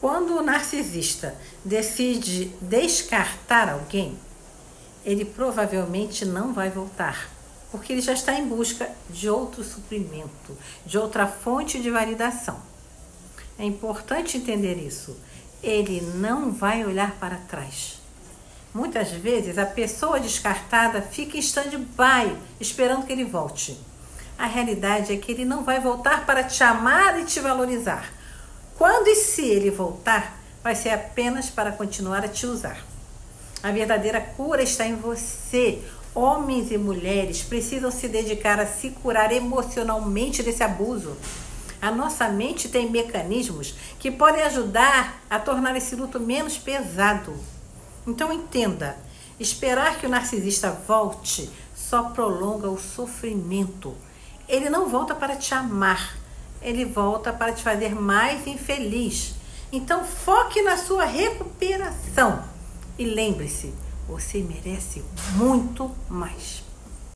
Quando o narcisista decide descartar alguém, ele provavelmente não vai voltar, porque ele já está em busca de outro suprimento, de outra fonte de validação. É importante entender isso. Ele não vai olhar para trás. Muitas vezes a pessoa descartada fica em stand-by, esperando que ele volte. A realidade é que ele não vai voltar para te amar e te valorizar. Quando e se ele voltar, vai ser apenas para continuar a te usar. A verdadeira cura está em você. Homens e mulheres precisam se dedicar a se curar emocionalmente desse abuso. A nossa mente tem mecanismos que podem ajudar a tornar esse luto menos pesado. Então entenda, esperar que o narcisista volte só prolonga o sofrimento. Ele não volta para te amar, ele volta para te fazer mais infeliz. Então foque na sua recuperação e lembre-se, você merece muito mais.